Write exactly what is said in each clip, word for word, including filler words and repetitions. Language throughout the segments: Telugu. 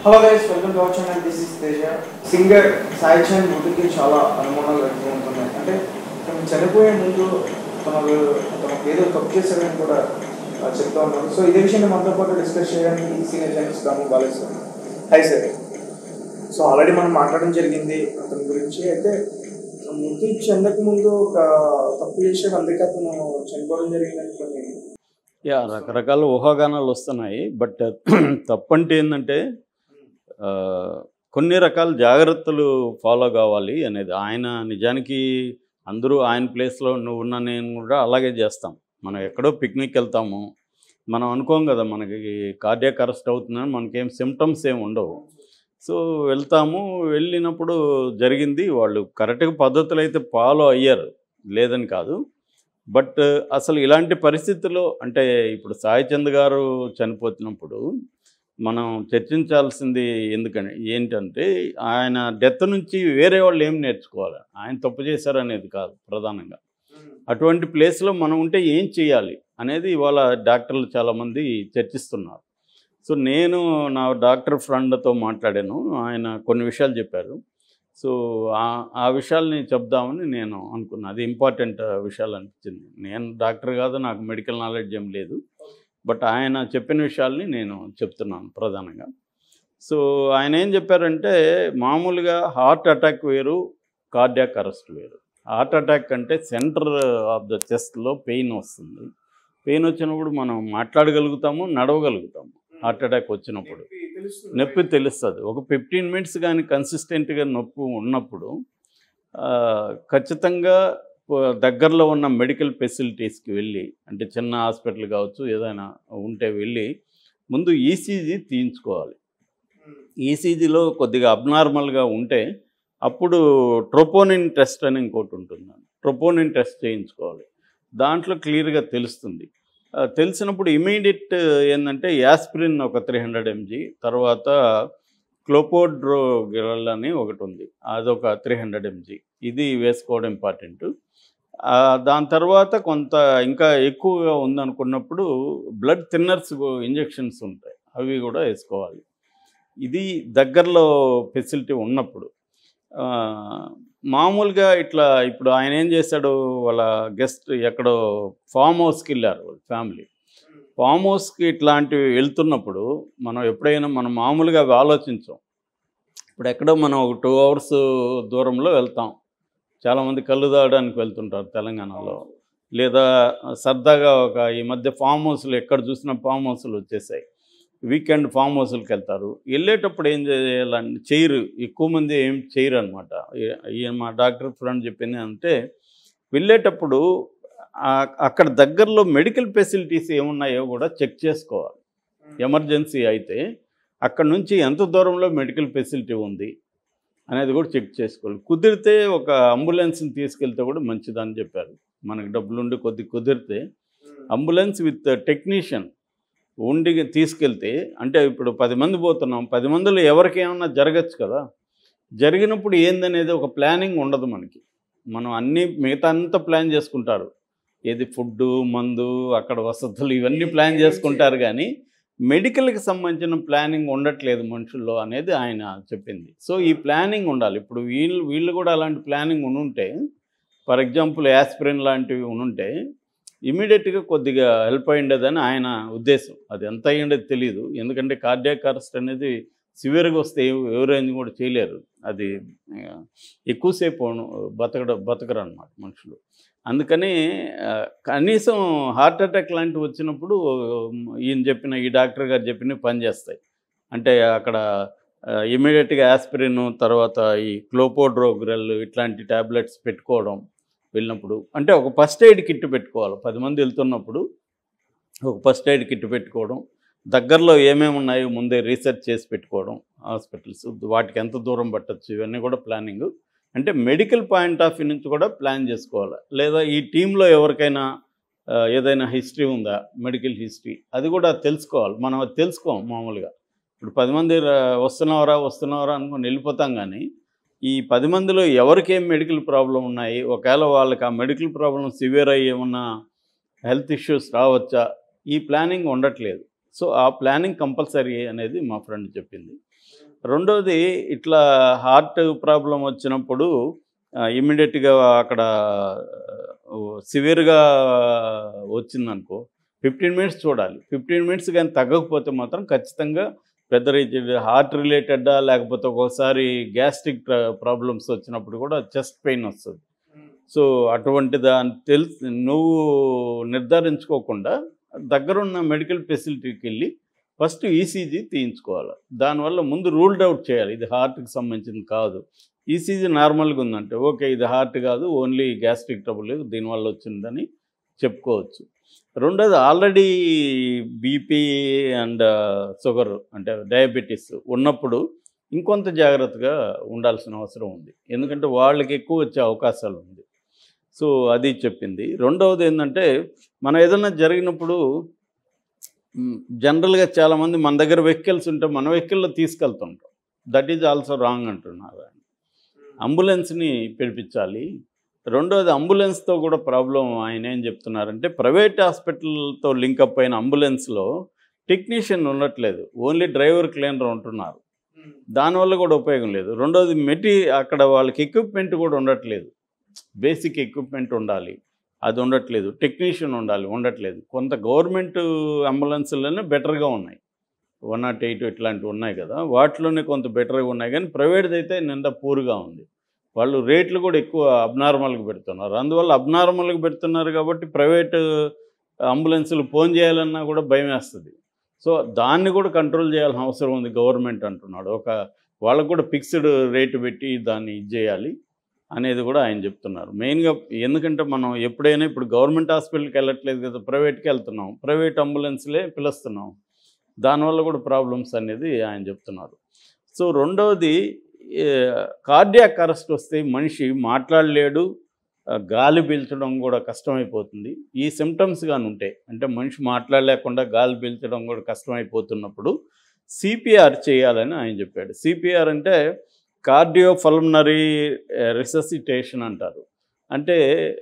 Hello guys, welcome to our channel. This is Teja. Singer Sai Chand మృతికి చాలా అనుమానాలు వ్యక్తం అవుతున్నాయి. అంటే తను చనిపోయే ముందు తనకు తనకు ఏదో తప్పు చేశారని కూడా చెప్తా ఉన్నారు. సో ఇదే విషయాన్ని మనతో పాటు డిస్కస్ చేయడానికి ఈ senior journalist Damu Balaji sir. Hi sir. So already మనం మాట్లాడడం జరిగింది అతని గురించి. అయితే మృతి చెందక ముందు ఒక తప్పు చేసాడు, అందుకే అతను చనిపోవడం జరిగిందని కొన్ని యా రకరకాల ఊహాగానాలు వస్తున్నాయి. బట్ తప్పంటే ఏంటంటే కొన్ని రకాల జాగ్రత్తలు ఫాలో కావాలి అనేది. ఆయన నిజానికి అందరూ ఆయన ప్లేస్లో నువ్వు ఉన్న నేను కూడా అలాగే చేస్తాం. మనం ఎక్కడో పిక్నిక్ వెళ్తాము, మనం అనుకోం కదా మనకి కార్డియాక్ అరెస్ట్ అవుతుందని, మనకేం సిమ్టమ్స్ ఏమి ఉండవు. సో వెళ్తాము, వెళ్ళినప్పుడు జరిగింది. వాళ్ళు కరెక్ట్గా పద్ధతులు అయితే ఫాలో అయ్యారు, లేదని కాదు. బట్ అసలు ఇలాంటి పరిస్థితుల్లో అంటే ఇప్పుడు సాయి చంద్ గారు చనిపోతున్నప్పుడు మనం చర్చించాల్సింది ఎందుకని ఏంటంటే ఆయన డెత్ నుంచి వేరే వాళ్ళు ఏం నేర్చుకోవాలి, ఆయన తప్పు చేశారనేది కాదు ప్రధానంగా. అటువంటి ప్లేస్లో మనం ఉంటే ఏం చేయాలి అనేది ఇవాళ డాక్టర్లు చాలామంది చర్చిస్తున్నారు. సో నేను నా డాక్టర్ ఫ్రెండ్తో మాట్లాడాను, ఆయన కొన్ని విషయాలు చెప్పారు. సో ఆ విషయాల్ని చెప్దామని నేను అనుకున్నాను. అది ఇంపార్టెంట్ విషయాలు అనిపించింది. నేను డాక్టర్ కాదు, నాకు మెడికల్ నాలెడ్జ్ ఏం లేదు. బట్ ఆయన చెప్పిన విషయాల్ని నేను చెప్తున్నాను ప్రధానంగా. సో ఆయన ఏం చెప్పారంటే మామూలుగా హార్ట్ అటాక్ వేరు, కార్డియాక్ అరెస్ట్ వేరు. హార్ట్ అటాక్ అంటే సెంటర్ ఆఫ్ ద చెస్ట్లో పెయిన్ వస్తుంది. పెయిన్ వచ్చినప్పుడు మనం మాట్లాడగలుగుతాము, నడవగలుగుతాము. హార్ట్ అటాక్ వచ్చినప్పుడు నొప్పి తెలుస్తుంది. ఒక ఫిఫ్టీన్ మినిట్స్ కానీ కన్సిస్టెంట్గా నొప్పి ఉన్నప్పుడు ఖచ్చితంగా దగ్గరలో ఉన్న మెడికల్ ఫెసిలిటీస్కి వెళ్ళి, అంటే చిన్న హాస్పిటల్ కావచ్చు ఏదైనా ఉంటే వెళ్ళి ముందు ఈసీజీ తీయించుకోవాలి. ఈసీజీలో కొద్దిగా అబ్నార్మల్గా ఉంటే అప్పుడు ట్రోపోనిన్ టెస్ట్ అని ఇంకోటి ఉంటుంది, ట్రోపోనిన్ టెస్ట్ చేయించుకోవాలి. దాంట్లో క్లియర్గా తెలుస్తుంది. తెలిసినప్పుడు ఇమీడియట్ ఏంటంటే యాస్పిరిన్ ఒక త్రీ హండ్రెడ్ ఎంజీ, తర్వాత క్లోపోడ్రోగిరల్ అని ఒకటి ఉంది, అదొక త్రీ హండ్రెడ్ ఎంజీ, ఇది వేసుకోవడం ఇంపార్టెంట్. దాని తర్వాత కొంత ఇంకా ఎక్కువగా ఉందనుకున్నప్పుడు బ్లడ్ థిన్నర్స్ ఇంజెక్షన్స్ ఉంటాయి, అవి కూడా వేసుకోవాలి. ఇది దగ్గరలో ఫెసిలిటీ ఉన్నప్పుడు. మామూలుగా ఇట్లా ఇప్పుడు ఆయన ఏం చేశాడు, వాళ్ళ గెస్ట్ ఎక్కడో ఫామ్ హౌస్కి వెళ్ళారు వాళ్ళ ఫ్యామిలీ. ఫామ్ హౌస్కి ఇట్లాంటివి వెళ్తున్నప్పుడు మనం ఎప్పుడైనా మనం మామూలుగా అవి ఆలోచించాం. ఇప్పుడు ఎక్కడో మనం ఒక టూ అవర్స్ దూరంలో వెళ్తాం, చాలామంది కళ్ళు తాగడానికి వెళ్తుంటారు తెలంగాణలో, లేదా సరదాగా ఒక ఈ మధ్య ఫామ్ హౌస్లు ఎక్కడ చూసినా ఫామ్ హౌస్లు వచ్చేసాయి. వీకెండ్ ఫామ్ హౌస్కి వెళ్తారు. వెళ్ళేటప్పుడు ఏం చేయాలని చేయరు, ఎక్కువ మంది ఏం చేయరు అనమాట. ఈయన మా డాక్టర్ ఫ్రెండ్ చెప్పింది అంటే వెళ్ళేటప్పుడు అక్కడ దగ్గరలో మెడికల్ ఫెసిలిటీస్ ఏమున్నాయో కూడా చెక్ చేసుకోవాలి. ఎమర్జెన్సీ అయితే అక్కడ నుంచి ఎంత దూరంలో మెడికల్ ఫెసిలిటీ ఉంది అనేది కూడా చెక్ చేసుకోవాలి. కుదిరితే ఒక అంబులెన్స్ని తీసుకెళ్తే కూడా మంచిదని చెప్పారు. మనకు డబ్బులుండి కొద్ది కుదిరితే అంబులెన్స్ విత్ టెక్నీషియన్ ఉండి తీసుకెళ్తే, అంటే ఇప్పుడు పది మంది పోతున్నాం, పది మందిలో ఎవరికి ఏమన్నా జరగచ్చు కదా. జరిగినప్పుడు ఏందనేది ఒక ప్లానింగ్ ఉండదు మనకి. మనం అన్నీ మిగతా అంతా ప్లాన్ చేసుకుంటారు, ఏది ఫుడ్డు, మందు, అక్కడ వసతులు, ఇవన్నీ ప్లాన్ చేసుకుంటారు. కానీ మెడికల్కి సంబంధించిన ప్లానింగ్ ఉండట్లేదు మనుషుల్లో అనేది ఆయన చెప్పింది. సో ఈ ప్లానింగ్ ఉండాలి. ఇప్పుడు వీళ్ళు వీళ్ళు కూడా అలాంటి ప్లానింగ్ ఉండుంటే, ఫర్ ఎగ్జాంపుల్ యాస్పిరిన్ లాంటివి ఉండుంటే ఇమీడియట్గా కొద్దిగా హెల్ప్ అయ్యిండేదని ఆయన ఉద్దేశం. అది ఎంత అయ్యిండేది తెలియదు, ఎందుకంటే కార్డియాక్ అరెస్ట్ అనేది సివియర్గా వస్తే ఎవరైనా కూడా చేయలేరు. అది ఎక్కువసేపు బతకడ బతకరు అన్నమాట మనుషులు. అందుకని కనీసం హార్ట్ అటాక్ లాంటివి వచ్చినప్పుడు ఈయన చెప్పిన, ఈ డాక్టర్ గారు చెప్పినవి పనిచేస్తాయి. అంటే అక్కడ ఇమీడియట్గా యాస్పిరిన్, తర్వాత ఈ క్లోపోడ్రోగ్రల్ ఇట్లాంటి ట్యాబ్లెట్స్ పెట్టుకోవడం వెళ్ళినప్పుడు. అంటే ఒక ఫస్ట్ ఎయిడ్ కిట్ పెట్టుకోవాలి. పది మంది వెళ్తున్నప్పుడు ఒక ఫస్ట్ ఎయిడ్ కిట్ పెట్టుకోవడం, దగ్గరలో ఏమేమి ఉన్నాయో ముందే రీసెర్చ్ చేసి పెట్టుకోవడం, హాస్పిటల్స్ వాటికి ఎంత దూరం పట్టచ్చు, ఇవన్నీ కూడా ప్లానింగ్. అంటే మెడికల్ పాయింట్ ఆఫ్ వ్యూ నుంచి కూడా ప్లాన్ చేసుకోవాలి. లేదా ఈ టీంలో ఎవరికైనా ఏదైనా హిస్టరీ ఉందా, మెడికల్ హిస్టరీ, అది కూడా తెలుసుకోవాలి. మనం అది తెలుసుకోం మామూలుగా. ఇప్పుడు పది మంది వస్తున్నవరా వస్తున్నవరా అనుకుని వెళ్ళిపోతాం. కానీ ఈ పది మందిలో ఎవరికేం మెడికల్ ప్రాబ్లం ఉన్నాయి, ఒకవేళ వాళ్ళకి ఆ మెడికల్ ప్రాబ్లం సివియర్ అయ్యి ఏమన్నా హెల్త్ ఇష్యూస్ రావచ్చా, ఈ ప్లానింగ్ ఉండట్లేదు. సో ఆ ప్లానింగ్ కంపల్సరీ అనేది మా ఫ్రెండ్ చెప్పింది. రెండోది ఇట్లా హార్ట్ ప్రాబ్లం వచ్చినప్పుడు ఇమ్మీడియట్గా అక్కడ సివియర్గా వచ్చిందనుకో ఫిఫ్టీన్ మినిట్స్ చూడాలి. ఫిఫ్టీన్ మినిట్స్ కానీ తగ్గకపోతే మాత్రం ఖచ్చితంగా పెద్ద రీతి హార్ట్ రిలేటెడ్డా లేకపోతే ఒక్కోసారి గ్యాస్ట్రిక్ ప్రాబ్లమ్స్ వచ్చినప్పుడు కూడా చెస్ట్ పెయిన్ వస్తుంది. సో అటువంటి దాన్ని తెలుసు నువ్వు నిర్ధారించుకోకుండా దగ్గరున్న మెడికల్ ఫెసిలిటీకి వెళ్ళి ఫస్ట్ ఈసీజీ తీయించుకోవాలి. దానివల్ల ముందు రూల్డ్ అవుట్ చేయాలి, ఇది హార్ట్కి సంబంధించింది కాదు. ఈసీజీ నార్మల్గా ఉందంటే ఓకే ఇది హార్ట్ కాదు, ఓన్లీ గ్యాస్ట్రిక్ ట్రబుల్ దీనివల్ల వచ్చిందని చెప్పుకోవచ్చు. రెండోది ఆల్రెడీ బీపీ అండ్ షుగర్ అంటే డయాబెటీస్ ఉన్నప్పుడు ఇంకొంత జాగ్రత్తగా ఉండాల్సిన అవసరం ఉంది, ఎందుకంటే వాళ్ళకి ఎక్కువ వచ్చే అవకాశాలు ఉంది. సో అది చెప్పింది. రెండవది ఏంటంటే మనం ఏదైనా జరిగినప్పుడు జనరల్గా చాలామంది మన దగ్గర వెహికల్స్ ఉంటే మన వెహికల్లో తీసుకెళ్తుంటాం. దట్ ఈజ్ ఆల్సో రాంగ్ అంటున్నారు. అంబులెన్స్ని పిలిపించాలి. రెండోది అంబులెన్స్తో కూడా ప్రాబ్లం ఆయన ఏం చెప్తున్నారంటే ప్రైవేట్ హాస్పిటల్తో లింకప్ అయిన అంబులెన్స్లో టెక్నీషియన్ ఉండట్లేదు, ఓన్లీ డ్రైవర్ క్లీనర్ ఉంటున్నారు. దానివల్ల కూడా ఉపయోగం లేదు. రెండోది మెటీ అక్కడ వాళ్ళకి ఎక్విప్మెంట్ కూడా ఉండట్లేదు, బేసిక్ ఎక్విప్మెంట్ ఉండాలి, అది ఉండట్లేదు. టెక్నీషియన్ ఉండాలి, ఉండట్లేదు. కొంత గవర్నమెంట్ అంబులెన్స్లోనే బెటర్గా ఉన్నాయి, వన్ నాట్ ఎయిట్ ఇట్లాంటివి ఉన్నాయి కదా, వాటిలోనే కొంత బెటర్గా ఉన్నాయి. కానీ ప్రైవేట్ది అయితే నిండా పూర్గా ఉంది. వాళ్ళు రేట్లు కూడా ఎక్కువ అబ్నార్మల్గా పెడుతున్నారు. అందువల్ల అబ్నార్మల్గా పెడుతున్నారు కాబట్టి ప్రైవేటు అంబులెన్సులు ఫోన్ చేయాలన్నా కూడా భయం వేస్తుంది. సో దాన్ని కూడా కంట్రోల్ చేయాల్సిన అవసరం ఉంది గవర్నమెంట్ అంటున్నాడు. ఒక వాళ్ళకు కూడా ఫిక్స్డ్ రేటు పెట్టి దాన్ని ఇది చేయాలి అనేది కూడా ఆయన చెప్తున్నారు. మెయిన్గా ఎందుకంటే మనం ఎప్పుడైనా ఇప్పుడు గవర్నమెంట్ హాస్పిటల్కి వెళ్ళట్లేదు కదా, ప్రైవేట్కి వెళ్తున్నాం, ప్రైవేట్ అంబులెన్స్లే పిలుస్తున్నాం. దానివల్ల కూడా ప్రాబ్లమ్స్ అనేది ఆయన చెప్తున్నారు. సో రెండవది కార్డియాక్ అరెస్ట్ వస్తే మనిషి మాట్లాడలేడు, గాలి పీల్చడం కూడా కష్టమైపోతుంది. ఈ సిమ్టమ్స్ కానీ ఉంటాయి అంటే మనిషి మాట్లాడలేకుండా గాలి పీల్చడం కూడా కష్టమైపోతున్నప్పుడు సిపిఆర్ చేయాలని ఆయన చెప్పాడు. సిపిఆర్ అంటే కార్డియో పల్మనరీ రిససిటేషన్ అంటారు. అంటే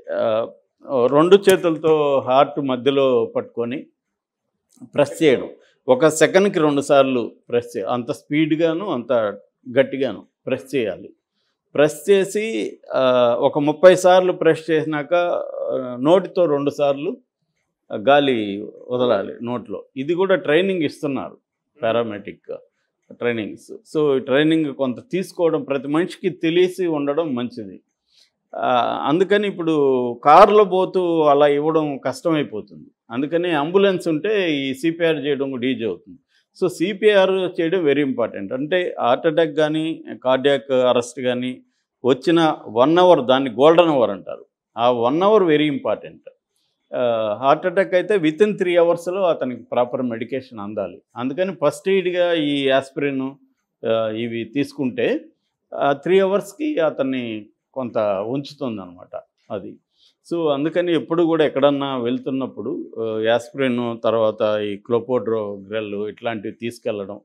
రెండు చేతులతో హార్ట్ మధ్యలో పట్టుకొని ప్రెస్ చేయడం, ఒక సెకండ్కి రెండు సార్లు ప్రెస్ చేయాలి, అంత స్పీడ్గాను అంత గట్టిగాను ప్రెస్ చేయాలి. ప్రెస్ చేసి ఒక ముప్పై సార్లు ప్రెస్ చేసినాక నోటితో రెండు సార్లు గాలి వదలాలి నోట్లో. ఇది కూడా ట్రైనింగ్ ఇస్తున్నారు, పారామెడిక్ ట్రైనింగ్స్. సో ట్రైనింగ్ కొంత తీసుకోవడం ప్రతి మనిషికి తెలిసి ఉండడం మంచిది. అందుకని ఇప్పుడు కారులో పోతూ అలా ఇవ్వడం కష్టమైపోతుంది. అందుకని అంబులెన్స్ ఉంటే ఈ సిపిఆర్ చేయడం కూడా ఈజీ అవుతుంది. సో సిపిఆర్ చేయడం వెరీ ఇంపార్టెంట్. అంటే హార్ట్ అటాక్ కానీ కార్డియాక్ అరెస్ట్ కానీ వచ్చిన వన్ అవర్ దాన్ని గోల్డెన్ అవర్ అంటారు. ఆ one hour very important. Heart attack అయితే విత్ ఇన్ త్రీ అవర్స్లో అతనికి ప్రాపర్ మెడికేషన్ అందాలి. అందుకని ఫస్ట్ ఎయిడ్గా ఈ యాస్పిరిన్ ఇవి తీసుకుంటే త్రీ అవర్స్కి అతన్ని కొంత ఉంచుతుంది అనమాట అది. సో అందుకని ఎప్పుడు కూడా ఎక్కడన్నా వెళ్తున్నప్పుడు యాస్పిరిన్ తర్వాత ఈ క్లోపోడ్రోగ్రెల్ ఇట్లాంటివి తీసుకెళ్ళడం,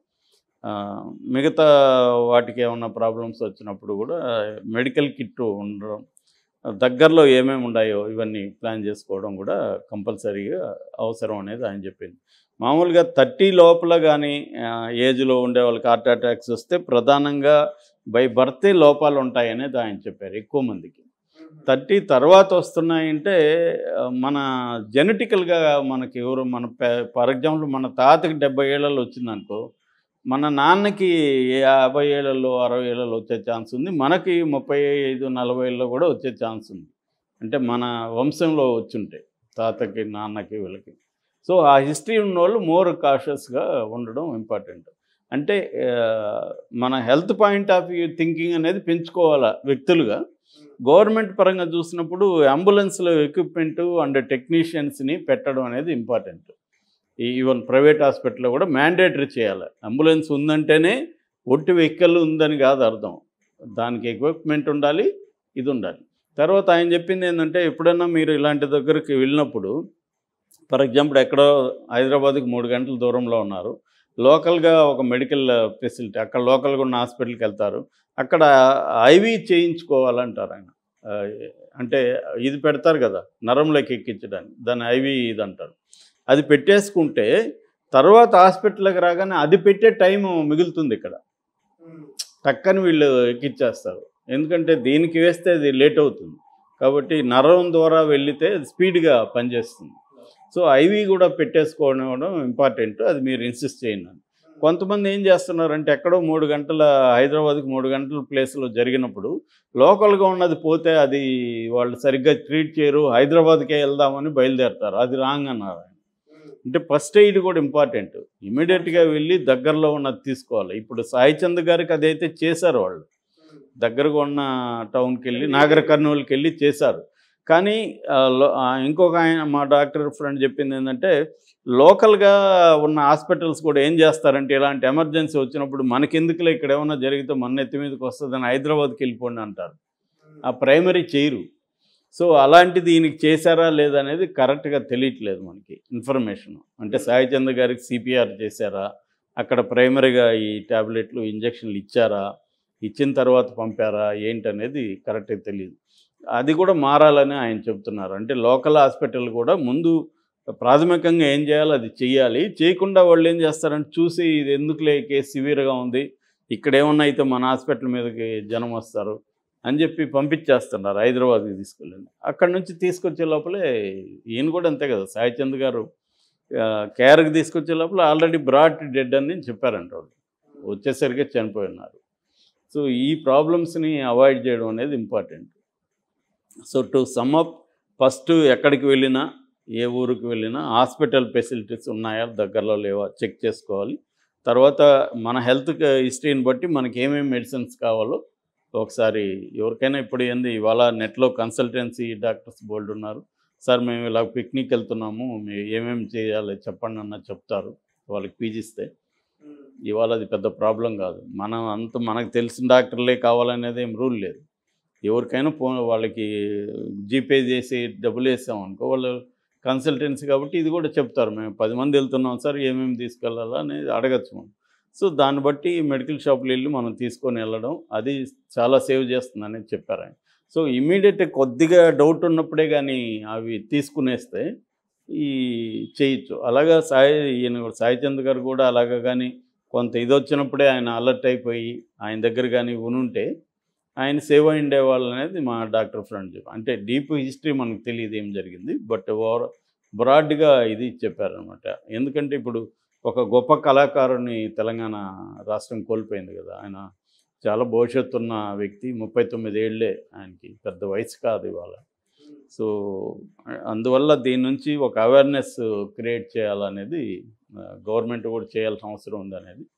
మిగతా వాటికి ఏమన్నా ప్రాబ్లమ్స్ వచ్చినప్పుడు కూడా మెడికల్ కిట్ ఉండడం, దగ్గరలో ఏమేమి ఉన్నాయో ఇవన్నీ ప్లాన్ చేసుకోవడం కూడా కంపల్సరీగా అవసరం అనేది ఆయన చెప్పింది. మామూలుగా థర్టీ లోపల కానీ ఏజ్లో ఉండే వాళ్ళకి హార్ట్ అటాక్స్ వస్తే ప్రధానంగా బై బర్తే లోపాలు ఉంటాయనేది ఆయన చెప్పారు. ఎక్కువ మందికి థర్టీ తర్వాత వస్తున్నాయంటే మన జెనెటికల్గా మనకి ఎవరు మన ఫర్ ఎగ్జాంపుల్ మన తాతకి డెబ్బై ఏళ్ళలో వచ్చిందనుకో, మన నాన్నకి యాభై ఏళ్ళలో అరవై ఏళ్ళలో వచ్చే ఛాన్స్ ఉంది, మనకి ముప్పై ఐదు నలభై ఏళ్ళలో కూడా వచ్చే ఛాన్స్ ఉంది. అంటే మన వంశంలో వచ్చుంటాయి తాతకి నాన్నకి వీళ్ళకి. సో ఆ హిస్టరీ ఉన్న వాళ్ళు మోర్ కాషియస్గా ఉండడం ఇంపార్టెంట్. అంటే మన health point of view thinking అనేది పెంచుకోవాలా వ్యక్తులుగా. గవర్నమెంట్ పరంగా చూసినప్పుడు అంబులెన్స్లో ఎక్విప్మెంటు అండ్ టెక్నీషియన్స్ని పెట్టడం అనేది ఇంపార్టెంట్. ఈవెన్ ప్రైవేట్ హాస్పిటల్లో కూడా మ్యాండేటరీ చేయాలి. అంబులెన్స్ ఉందంటేనే ఒట్టి వెహికల్ ఉందని కాదు అర్థం, దానికి ఎక్విప్మెంట్ ఉండాలి, ఇది ఉండాలి. తర్వాత ఆయన చెప్పింది ఏంటంటే ఎప్పుడైనా మీరు ఇలాంటి దగ్గరికి వెళ్ళినప్పుడు, ఫర్ ఎగ్జాంపుల్ ఎక్కడో హైదరాబాద్కి మూడు గంటల దూరంలో ఉన్నారు, లోకల్గా ఒక మెడికల్ ఫెసిలిటీ అక్కడ లోకల్గా ఉన్న హాస్పిటల్కి వెళ్తారు, అక్కడ ఐవీ చేయించుకోవాలంటారు ఆయన. అంటే ఇది పెడతారు కదా నరంలోకి ఎక్కించడానికి, దాన్ని ఐవీ ఇది అంటారు. అది పెట్టేసుకుంటే తర్వాత హాస్పిటల్కి రాగానే అది పెట్టే టైం మిగులుతుంది ఇక్కడ. టక్కని వీళ్ళు ఎక్కిచ్చేస్తారు. ఎందుకంటే దీనికి వేస్తే అది లేట్ అవుతుంది. కాబట్టి నరం ద్వారా వెళ్ళితే అది స్పీడ్‌గా పనిచేస్తుంది. సో, ఐవీ కూడా పెట్టేసుకోవడం ఇంపార్టెంట్. అది మీరు ఇన్సిస్ట్ చేయండి. కొంతమంది ఏం చేస్తున్నారంటే ఎక్కడో మూడు గంటల హైదరాబాద్‌కి మూడు గంటల ప్లేస్‌లో జరిగినప్పుడు లోకల్‌గా ఉన్నది పోతే అది వాళ్ళు సరిగ్గా ట్రీట్ చేయరు. హైదరాబాద్‌కే వెళ్దామని బయలుదేరతారు. అది రాంగ్ అన్నారు. అంటే ఫస్ట్ ఎయిడ్ కూడా ఇంపార్టెంట్. ఇమ్మీడియట్‌గా వెళ్ళి దగ్గరలో ఉన్నది తీసుకోవాలి. ఇప్పుడు సాయి చంద్ గారికి అదైతే చేశారు వాళ్ళు. దగ్గరగా ఉన్న టౌన్‌కెళ్ళి నాగర్ కర్నూల్‌కెళ్ళి చేశారు. కానీ ఆహ్, లో ఆహ్, ఇంకొక ఆయన మా డాక్టర్ ఫ్రెండ్ చెప్పిందేంటంటే, లోకల్‌గా ఉన్న హాస్పిటల్స్ కూడా ఏం చేస్తారంటే, ఇలాంటి ఎమర్జెన్సీ వచ్చినప్పుడు మనకెందుకులే ఇక్కడేమన్నా జరిగితే మన నెత్తి మీదకి వస్తదని హైదరాబాద్‌కెళ్ళిపోండి అంటారు. ఆ ప్రైమరీ చేయరు. సో, అలాంటిది ఈయనకి చేశారా లేదా అనేది కరెక్ట్‌గా తెలియట్లేదు మనకి ఇన్ఫర్మేషన్. అంటే సాయి చంద్ గారికి సీపీఆర్ చేశారా? అక్కడ ప్రైమరీగా ఈ టాబ్లెట్లు, ఇంజెక్షన్లు ఇచ్చారా? ఇచ్చిన తర్వాత పంపారా? ఏంటనేది కరెక్ట్‌గా తెలీదు. అది కూడా మారాలని ఆయన చెప్తున్నారు. అంటే లోకల్ హాస్పిటల్ కూడా ముందు ప్రాథమికంగా ఏం చేయాలో అది చెయ్యాలి. చేయకుండా వాళ్ళేం చేస్తారంటే చూసి ఇది ఎందుకులే కేసు సివియర్‌గా ఉంది. ఇక్కడేమన్నా అయితే మన హాస్పిటల్ మీదకి జనం వస్తారు అని చెప్పి పంపించేస్తున్నారు హైదరాబాద్‌కి తీసుకెళ్ళండి. అక్కడి నుంచి తీసుకొచ్చే లోపలే ఈయన కూడా అంతే కదా! సాయి చంద్ గారు ఆహ్, కేర్‌కి తీసుకొచ్చే లోపల ఆల్రెడీ బ్రాట్ డెడ్ అని చెప్పారంట వాళ్ళు. వచ్చేసరికి చనిపోయి ఉన్నారు. సో, ఈ ప్రాబ్లమ్స్‌ని అవాయిడ్ చేయడం అనేది important. So, to sum up first ఎక్కడికి వెళ్ళినా, ఏ ఊరికి వెళ్ళినా హాస్పిటల్ ఫెసిలిటీస్ ఉన్నాయా? దగ్గరలో లేవా? చెక్ చేసుకోవాలి. తర్వాత మన హెల్త్ క హిస్టరీని బట్టి మనకి ఏమేమి మెడిసిన్స్ కావాలో ఒకసారి ఎవరికైనా ఇప్పుడు ఏంది ఇవాళ నెట్‌లో కన్సల్టెన్సీ డాక్టర్స్ బోలెడు ఉన్నారు. సార్ మేము ఇలా పిక్నిక్ వెళ్తున్నాము. మేము ఏమేమి చేయాలి చెప్పండి అన్నది చెప్తారు. వాళ్ళకి పీజిస్తే. ఇవాళ అది పెద్ద ప్రాబ్లం కాదు. మనం అంత మనకు తెలిసిన డాక్టర్లే కావాలనేది ఏం రూల్ లేదు. ఎవరికైనా ఫోన్ వాళ్ళకి జీపే చేసి డబ్బులేసామనుకో వాళ్ళు కన్సల్టెన్సీ కాబట్టి ఇది కూడా చెప్తారు. మేము పది మంది వెళ్తున్నాం సార్ ఏమేమి తీసుకెళ్ళాలా అనేది అడగచ్చు మనం. సో, దాన్ని బట్టి మెడికల్ షాప్‌లో ఎళ్లి మనం తీసుకొని వెళ్ళడం అది చాలా సేవ్ చేస్తుందనేది చెప్పారాయన. సో, ఇమ్మీడియేట్ కొద్దిగా డౌట్ ఉన్నప్పుడే గానీ అవి తీసుకునేస్తే ఈ చేయొచ్చు. అలాగా సాయి ఈయన సాయి చంద్ గారు కూడా అలాగా గానీ కొంత ఇదొచ్చినప్పుడే ఆయన అలర్ట్ అయిపోయి ఆయన దగ్గర గానీ ఉనుంటే ఆయన సేవ్ అయ్యుండేవాళ్ళనేది మా డాక్టర్ ఫ్రెండ్ చెప్పారు. అంటే డీప్ హిస్టరీ మనకు తెలీదు ఏం జరిగింది. బట్ ఓవర్ బ్రాడ్‌గా ఇది చెప్పారనమాట. ఎందుకంటే ఇప్పుడు ఒక గొప్ప కళాకారుడిని తెలంగాణ రాష్ట్రం కోల్పోయింది కదా! ఆయన చాలా భవిష్యత్తున్న వ్యక్తి. ముప్పై తొమ్మిది ఏళ్ళే ఆయనకి. పెద్ద వయసు కాదు ఇవాళ. సో, అందువల్ల దీని నుంచి ఒక అవేర్‌నెస్ క్రియేట్ చేయాలనేది ఆహ్, గవర్నమెంట్ కూడా చేయాల్సిన అవసరం ఉందనేది